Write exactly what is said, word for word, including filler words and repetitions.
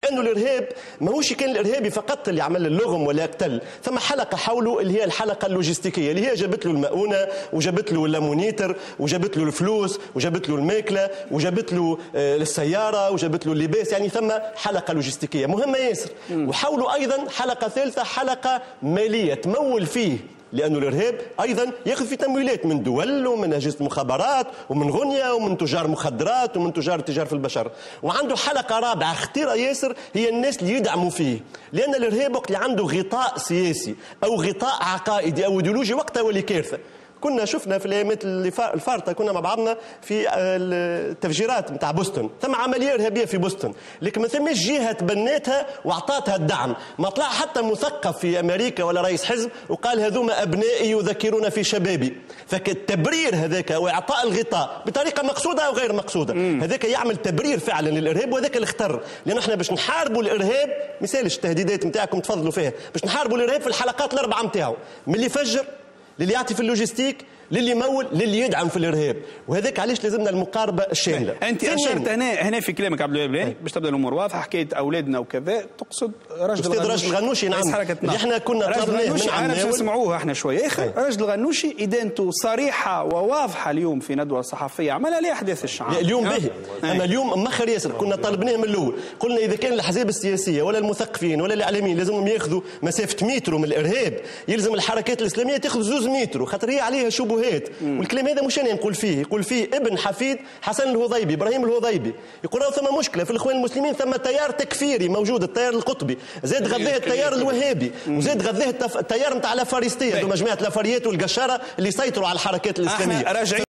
لانه الارهاب ماهوش كان الارهابي فقط اللي عمل اللغم ولا قتل، ثم حلقه حوله اللي هي الحلقه اللوجستيكيه اللي هي جابت له المؤونه وجابت له اللامونيتر وجابت له الفلوس وجابت له الماكله وجابت له السياره وجابت له اللباس، يعني ثم حلقه لوجستيكيه مهمه ياسر. وحوله ايضا حلقه ثالثه حلقه ماليه تمول فيه، لأنه الإرهاب أيضا يأخذ في تمويلات من دول ومن أجهزة مخابرات ومن غنية ومن تجار مخدرات ومن تجار التجار في البشر. وعنده حلقة رابعة خطيرة ياسر هي الناس اللي يدعموا فيه، لأن الإرهاب وقت اللي عنده غطاء سياسي أو غطاء عقائدي أو إيديولوجي وقتها ولي كارثة. كنا شفنا في الايامات الفارطه كنا مع بعضنا في التفجيرات نتاع بوسطن، ثم عمليه ارهابيه في بوسطن، لكن ما ثماش جهه تبنتها واعطتها الدعم، ما طلع حتى مثقف في امريكا ولا رئيس حزب وقال هذوما ابنائي يذكرون في شبابي. فالتبرير هذاك واعطاء الغطاء بطريقه مقصوده او غير مقصوده، هذاك يعمل تبرير فعلا للارهاب، وهذاك الخطر، لانه احنا باش نحاربوا الارهاب مثالش التهديدات نتاعكم تفضلوا فيها، باش نحاربوا الارهاب في الحلقات الاربعه نتاعو، من اللي يفجر للي يعطي في اللوجستيك للي يمول للي يدعم في الارهاب، وهذاك علاش لازمنا المقاربه الشامله. انت اشرت هنا هنا في كلامك عبد الوهاب باش تبدا الامور واضحه، حكايه اولادنا وكذا، تقصد راشد الغنوشي. راشد الغنوشي نعم، اللي احنا كنا طلبناه من عمناول نسمعوه احنا شويه. اخي راشد الغنوشي ادانته صريحه وواضحه اليوم في ندوه صحفيه عملها لاحداث الشعب. اليوم باهي، اما اليوم مخر ياسر. كنا طالبناه من الاول، قلنا اذا كان الاحزاب السياسيه ولا المثقفين ولا الاعلاميين لازمهم ياخذوا مسافه مترو من الارهاب، يلزم الحركات الاسلاميه تاخذ زوز مترو، خاطر هي عليها شبهات. الكلام هذا مش انا نقول فيه، يقول فيه ابن حفيد حسن الهضيبي ابراهيم الهضيبي، يقول راهو ثم مشكله في الاخوان المسلمين، ثم تيار تكفيري موجود، التيار القطبي، زاد غذاه التيار الوهابي، وزاد غذاه التيار نتاع لافاريستيه، هذوما جماعه لافاريات والقشاره اللي يسيطروا على الحركات الاسلاميه.